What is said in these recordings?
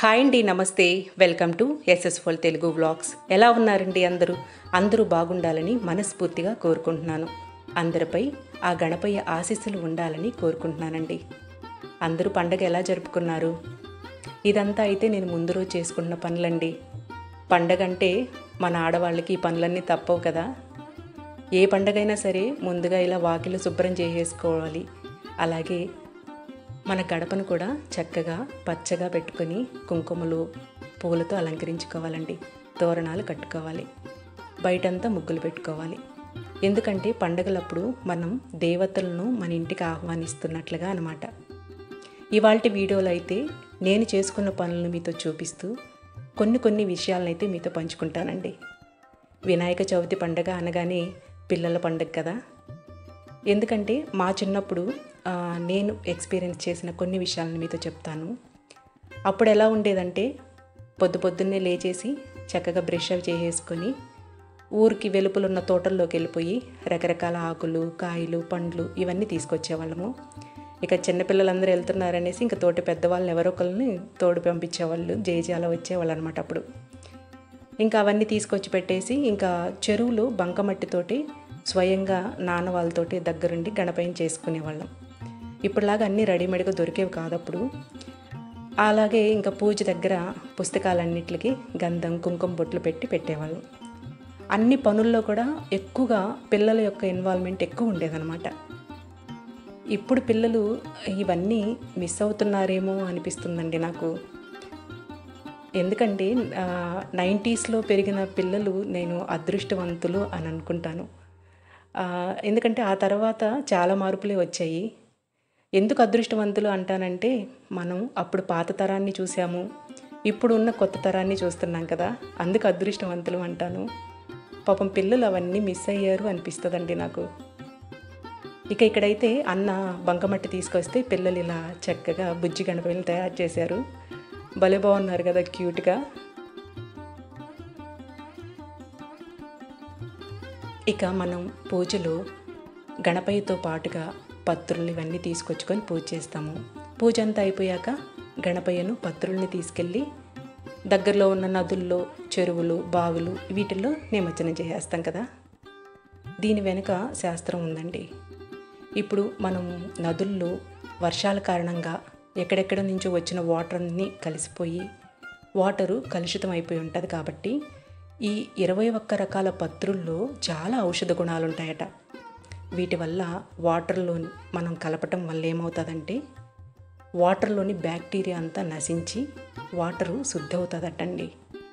Hi అండి, నమస్తే. Welcome to ఎస్ఎస్4 తెలుగు వ్లాగ్స్. ఎలా ఉన్నారండి అందరూ బాగుండాలని మనస్ఫూర్తిగా కోరుకుంటున్నాను. అందరిపై ఆ గణపయ్య ఆశీస్సులు ఉండాలని కోరుకుంటున్నానండి. అందరూ పండగ ఎలా జరుపుకున్నారు? ఇదంతా అయితే నేను ముందు రోజు చేసుకున్న పనులండి. పండగ అంటే మన ఆడవాళ్ళకి ఈ పనులన్నీ తప్పవు కదా. ఏ పండగైనా సరే ముందుగా ఇలా వాకిలు శుభ్రం చేసేసుకోవాలి. అలాగే మన గడపను కూడా చక్కగా పచ్చగా పెట్టుకొని కుంకుమలు పూలతో అలంకరించుకోవాలండి. తోరణాలు కట్టుకోవాలి. బయటంతా ముగ్గులు పెట్టుకోవాలి. ఎందుకంటే పండగలప్పుడు మనం దేవతలను మన ఇంటికి ఆహ్వానిస్తున్నట్లుగా అన్నమాట. ఇవాల్టి వీడియోలో అయితే నేను చేసుకున్న పనులను మీతో చూపిస్తూ కొన్ని విషయాలనైతే మీతో పంచుకుంటానండి. వినాయక చవితి పండగ అనగానే పిల్లల పండగ కదా. ఎందుకంటే మా చిన్నప్పుడు నేను ఎక్స్పీరియన్స్ చేసిన కొన్ని విషయాలను మీతో చెప్తాను. అప్పుడు ఎలా ఉండేదంటే పొద్దున్నే లేచేసి చక్కగా బ్రష్ అవి చేసేసుకొని ఊరికి వెలుపలున్న తోటల్లోకి వెళ్ళిపోయి రకరకాల ఆకులు, కాయలు, పండ్లు ఇవన్నీ తీసుకొచ్చేవాళ్ళము. ఇక చిన్నపిల్లలందరూ వెళ్తున్నారనేసి ఇంకా తోటి పెద్దవాళ్ళని ఎవరో ఒకరిని తోడు పంపించేవాళ్ళు, జేజాల వచ్చేవాళ్ళు అనమాట. అప్పుడు ఇంకా అవన్నీ తీసుకొచ్చి పెట్టేసి ఇంకా చెరువులో బంకమట్టితోటి స్వయంగా నాన్న వాళ్ళతోటి దగ్గరుండి గణపయ్యని చేసుకునేవాళ్ళం. ఇప్పుడులాగా అన్నీ రెడీమేడ్గా దొరికేవి కాదప్పుడు. అలాగే ఇంకా పూజ దగ్గర పుస్తకాలన్నిటికి గంధం, కుంకుమ బొట్లు పెట్టేవాళ్ళం. అన్ని పనుల్లో కూడా ఎక్కువగా పిల్లల యొక్క ఇన్వాల్వ్మెంట్ ఎక్కువ ఉండేదన్నమాట. ఇప్పుడు పిల్లలు ఇవన్నీ మిస్ అవుతున్నారేమో అనిపిస్తుందండి నాకు. ఎందుకంటే 90స్లో పెరిగిన పిల్లలు నేను అదృష్టవంతులు అని అనుకుంటాను. ఎందుకంటే ఆ తర్వాత చాలా మార్పులే వచ్చాయి. ఎందుకు అదృష్టవంతులు అంటానంటే మనం అప్పుడు పాత తరాన్ని చూసాము, ఇప్పుడు ఉన్న కొత్త తరాన్ని చూస్తున్నాం కదా, అందుకు అదృష్టవంతులు అంటాను. పాపం పిల్లలు అవన్నీ మిస్ అయ్యారు అనిపిస్తుందండి నాకు. ఇక్కడైతే అన్న బంకమట్టి తీసుకొస్తే పిల్లలు ఇలా చక్కగా బుజ్జి గణపయ్యలు తయారు చేశారు. భలే బాగున్నారు కదా, క్యూట్గా. ఇక మనం పూజలో గణపయ్యతో పాటుగా పత్రులు ఇవన్నీ తీసుకొచ్చుకొని పూజ చేస్తాము. పూజ అంతా అయిపోయాక గణపయ్యను పత్రుల్ని తీసుకెళ్ళి దగ్గరలో ఉన్న నదుల్లో, చెరువులు, బావులు వీటిల్లో నిమజ్జనం చేసేస్తాం కదా. దీని వెనుక శాస్త్రం ఉందండి. ఇప్పుడు మనం నదుల్లో వర్షాల కారణంగా ఎక్కడెక్కడ నుంచో వచ్చిన వాటర్ అన్నీ కలిసిపోయి వాటరు కలుషితం అయిపోయి ఉంటుంది. కాబట్టి ఈ 21 రకాల పత్రుల్లో చాలా ఔషధ గుణాలు ఉంటాయట. వీటి వల్ల వాటర్లో మనం కలపటం వల్ల ఏమవుతుందంటే వాటర్లోని బ్యాక్టీరియా అంతా నశించి వాటరు శుద్ధి అవుతుందటండి.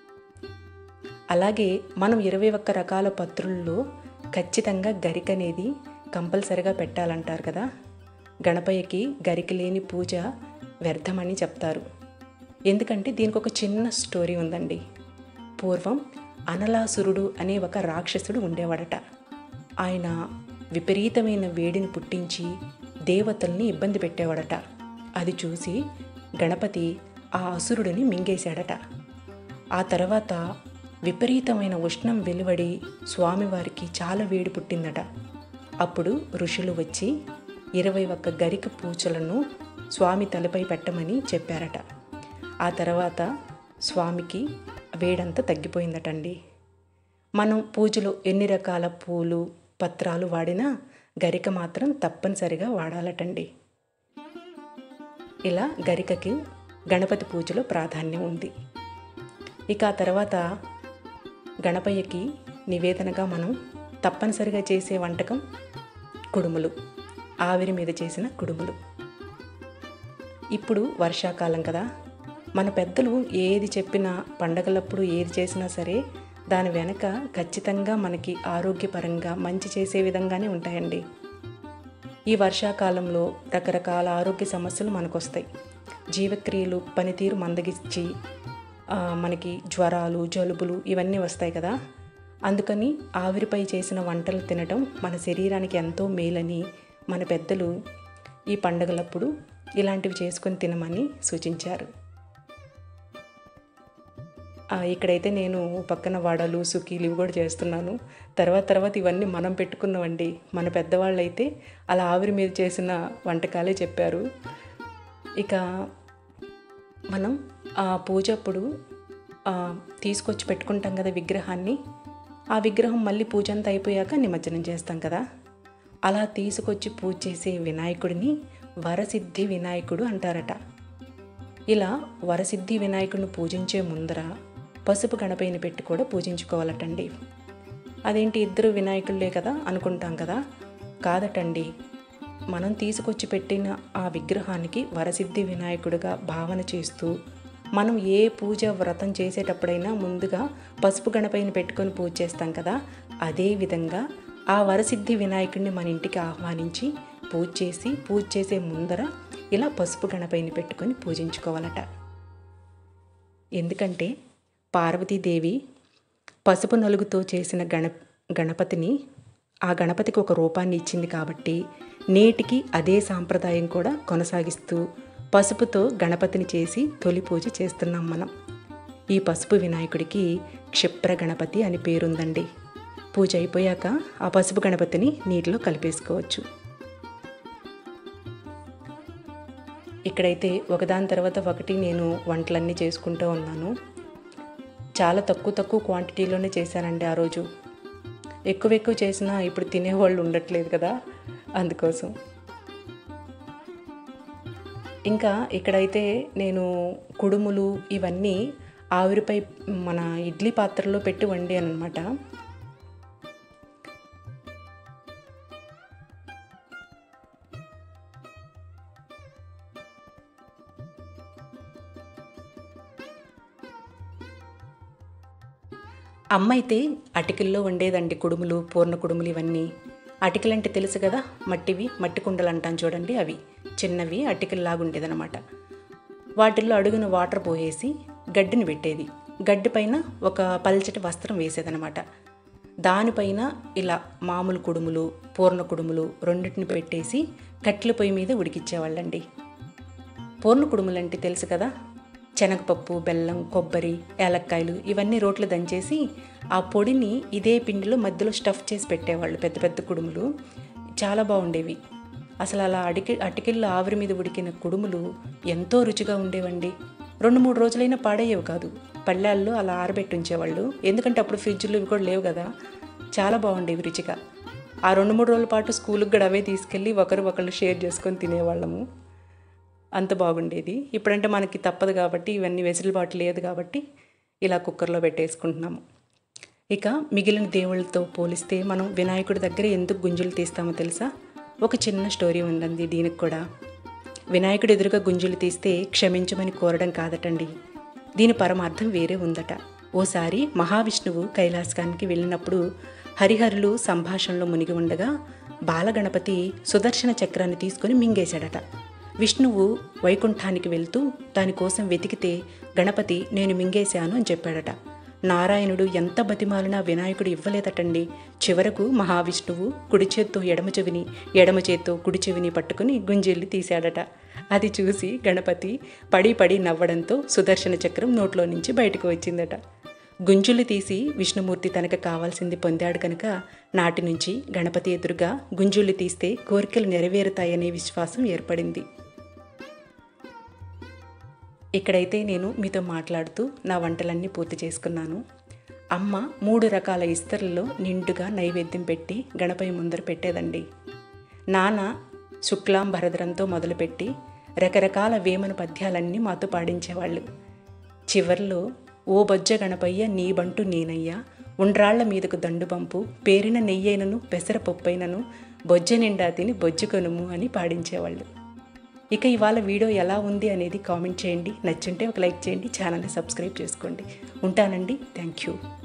అలాగే మనం 21 రకాల పత్రుల్లో ఖచ్చితంగా గరిక అనేది కంపల్సరిగా పెట్టాలంటారు కదా. గణపయ్యకి గరిక లేని పూజ వ్యర్థమని చెప్తారు. ఎందుకంటే దీనికి ఒక చిన్న స్టోరీ ఉందండి. పూర్వం అనలాసురుడు అనే ఒక రాక్షసుడు ఉండేవాడట. ఆయన విపరీతమైన వేడిని పుట్టించి దేవతల్ని ఇబ్బంది పెట్టేవాడట. అది చూసి గణపతి ఆ అసురుడిని మింగేశాడట. ఆ తర్వాత విపరీతమైన ఉష్ణం వెలువడి స్వామివారికి చాలా వేడి పుట్టిందట. అప్పుడు ఋషులు వచ్చి 21 గరిక పూచలను స్వామి తలపై పెట్టమని చెప్పారట. ఆ తర్వాత స్వామికి వేడంతా తగ్గిపోయిందటండి. మనం పూజలో ఎన్ని రకాల పూలు, పత్రాలు వాడినా గరిక మాత్రం తప్పనిసరిగా వాడాలటండి. ఇలా గరికకి గణపతి పూజలో ప్రాధాన్యం ఉంది. ఇక ఆ తర్వాత గణపయ్యకి నివేదనగా మనం తప్పనిసరిగా చేసే వంటకం కుడుములు, ఆవిరి మీద చేసిన కుడుములు. ఇప్పుడు వర్షాకాలం కదా, మన పెద్దలు ఏది చెప్పినా పండగలప్పుడు ఏది చేసినా సరే దాని వెనక ఖచ్చితంగా మనకి ఆరోగ్యపరంగా మంచి చేసే విధంగానే ఉంటాయండి. ఈ వర్షాకాలంలో రకరకాల ఆరోగ్య సమస్యలు మనకు వస్తాయి. జీవక్రియలు పనితీరు మందగించి మనకి జ్వరాలు, జలుబులు ఇవన్నీ వస్తాయి కదా. అందుకని ఆవిరిపై చేసిన వంటలు తినటం మన శరీరానికి ఎంతో మేలని మన పెద్దలు ఈ పండగలప్పుడు ఇలాంటివి చేసుకొని తినమని సూచించారు. ఇక్కడైతే నేను పక్కన వడలు, సుకీలు ఇవి కూడా చేస్తున్నాను. తర్వాత ఇవన్నీ మనం పెట్టుకున్నామండి. మన పెద్దవాళ్ళు అయితే అలా ఆవిరి మీద చేసిన వంటకాలే చెప్పారు. ఇక మనం ఆ పూజ అప్పుడు తీసుకొచ్చి పెట్టుకుంటాం కదా విగ్రహాన్ని. ఆ విగ్రహం మళ్ళీ పూజ అంతా అయిపోయాక నిమజ్జనం చేస్తాం కదా. అలా తీసుకొచ్చి పూజ చేసే వినాయకుడిని వరసిద్ధి వినాయకుడు అంటారట. ఇలా వరసిద్ధి వినాయకుడిని పూజించే ముందర పసుపు గణపయ్యని పెట్టి కూడా పూజించుకోవాలటండి. అదేంటి ఇద్దరు వినాయకుళ్ళే కదా అనుకుంటాం కదా. కాదటండి, మనం తీసుకొచ్చి పెట్టిన ఆ విగ్రహానికి వరసిద్ధి వినాయకుడిగా భావన చేస్తూ మనం ఏ పూజ వ్రతం చేసేటప్పుడైనా ముందుగా పసుపు గణపయ్యని పెట్టుకొని పూజ చేస్తాం కదా. అదేవిధంగా ఆ వరసిద్ధి వినాయకుడిని మన ఇంటికి ఆహ్వానించి పూజ చేసే ముందర ఇలా పసుపు గణపయ్యని పెట్టుకొని పూజించుకోవాలట. ఎందుకంటే పార్వతీదేవి పసుపు నలుగుతో చేసిన గణపతిని ఆ గణపతికి ఒక రూపాన్ని ఇచ్చింది కాబట్టి నేటికి అదే సాంప్రదాయం కూడా కొనసాగిస్తూ పసుపుతో గణపతిని చేసి తొలి పూజ చేస్తున్నాం మనం. ఈ పసుపు వినాయకుడికి క్షిప్ర గణపతి అని పేరుందండి. పూజ అయిపోయాక ఆ పసుపు గణపతిని నీటిలో కలిపేసుకోవచ్చు. ఇక్కడైతే ఒకదాని తర్వాత ఒకటి నేను వంటలన్నీ చేసుకుంటూ ఉన్నాను. చాలా తక్కువ క్వాంటిటీలోనే చేశానండి ఆ రోజు. ఎక్కువ చేసినా ఇప్పుడు తినేవాళ్ళు ఉండట్లేదు కదా, అందుకోసం. ఇంకా ఇక్కడైతే నేను కుడుములు ఇవన్నీ ఆవిరిపై మన ఇడ్లీ పాత్రలో పెట్టి వండాను అనమాట. అమ్మ అయితే అటికల్లో వండేదండి కుడుములు, పూర్ణ కుడుములు ఇవన్నీ. అటికలు అంటే తెలుసు కదా, మట్టి కుండలు అంటాను చూడండి, అవి చిన్నవి అటికల్లాగా ఉండేదన్నమాట. వాటిల్లో అడుగున వాటర్ పోసేసి గడ్డిని పెట్టేది. గడ్డి పైన ఒక పల్చటి వస్త్రం వేసేదనమాట. దానిపైన ఇలా మామూలు కుడుములు, పూర్ణ కుడుములు రెండింటిని పెట్టేసి కట్టెల పొయ్యి మీద ఉడికిచ్చేవాళ్ళండి. పూర్ణ కుడుములు అంటే తెలుసు కదా, శనగపప్పు, బెల్లం, కొబ్బరి, ఏలక్కాయలు ఇవన్నీ రోట్లో దంచేసి ఆ పొడిని ఇదే పిండిలో మధ్యలో స్టఫ్ చేసి పెట్టేవాళ్ళు. పెద్ద పెద్ద కుడుములు చాలా బాగుండేవి. అసలు అలా అటికెళ్ళి ఆవిరి మీద ఉడికిన కుడుములు ఎంతో రుచిగా ఉండేవండి. 2-3 రోజులైనా పాడయ్యేవి కాదు. పళ్ళాల్లో అలా ఆరబెట్టి ఉంచేవాళ్ళు. ఎందుకంటే అప్పుడు ఫ్రిడ్జ్లు ఇవి కూడా లేవు కదా. చాలా బాగుండేవి రుచిగా. ఆ 2-3 రోజుల పాటు స్కూల్కి కూడా అవే తీసుకెళ్ళి ఒకళ్ళు షేర్ చేసుకొని తినేవాళ్ళము. అంత బాగుండేది. ఇప్పుడంటే మనకి తప్పదు కాబట్టి, ఇవన్నీ వెసులుబాటు లేదు కాబట్టి ఇలా కుక్కర్లో పెట్టేసుకుంటున్నాము. ఇక మిగిలిన దేవుళ్ళతో పోలిస్తే మనం వినాయకుడి దగ్గర ఎందుకు గుంజులు తీస్తామో తెలుసా? ఒక చిన్న స్టోరీ ఉందండి దీనికి కూడా. వినాయకుడి ఎదురుగా గుంజులు తీస్తే క్షమించమని కోరడం కాదటండి, దీని పరమార్థం వేరే ఉందట. ఓసారి మహావిష్ణువు కైలాసకానికి వెళ్ళినప్పుడు హరిహరులు సంభాషణలో మునిగి ఉండగా బాలగణపతి సుదర్శన చక్రాన్ని తీసుకొని మింగేశాడట. విష్ణువు వైకుంఠానికి వెళ్తూ దానికోసం వెతికితే గణపతి నేను మింగేశాను అని చెప్పాడట. నారాయణుడు ఎంత బతిమాలినా వినాయకుడు ఇవ్వలేదటండి. చివరకు మహావిష్ణువు కుడి చేత్తో ఎడమ చెవిని, ఎడమ చేత్తో కుడి చెవిని పట్టుకుని గుంజెల్లి తీశాడట. అది చూసి గణపతి పడి నవ్వడంతో సుదర్శన చక్రం నోట్లో నుంచి బయటకు వచ్చిందట. గుంజులు తీసి విష్ణుమూర్తి తనకు కావాల్సింది పొందాడు కనుక నాటి నుంచి గణపతి ఎదురుగా గుంజులు తీస్తే కోరికలు నెరవేరుతాయనే విశ్వాసం ఏర్పడింది. ఇక్కడైతే నేను మీతో మాట్లాడుతూ నా వంటలన్నీ పూర్తి చేసుకున్నాను. అమ్మ 3 రకాల ఇస్తర్లలో నిండుగా నైవేద్యం పెట్టి గణపయ్య ముందర పెట్టేదండి. నాన్న శుక్లాంబరధరంతో మొదలుపెట్టి రకరకాల వేమన పద్యాలన్నీ మాతో పాడించేవాళ్ళు. చివర్లో ఓ బొజ్జ గణపయ్య నీ బంటు నేనయ్యా, ఉండ్రాళ్ల మీదకు దండు పంపు, పేరిన నెయ్యైనను పెసరపప్పైనను బొజ్జ నిండా తిని బొజ్జుకొనుము అని పాడించేవాళ్ళు. ఇక ఇవాళ వీడియో ఎలా ఉంది అనేది కామెంట్ చేయండి. నచ్చుంటే ఒక లైక్ చేయండి, ఛానల్ని సబ్స్క్రైబ్ చేసుకోండి. ఉంటానండి. Thank you.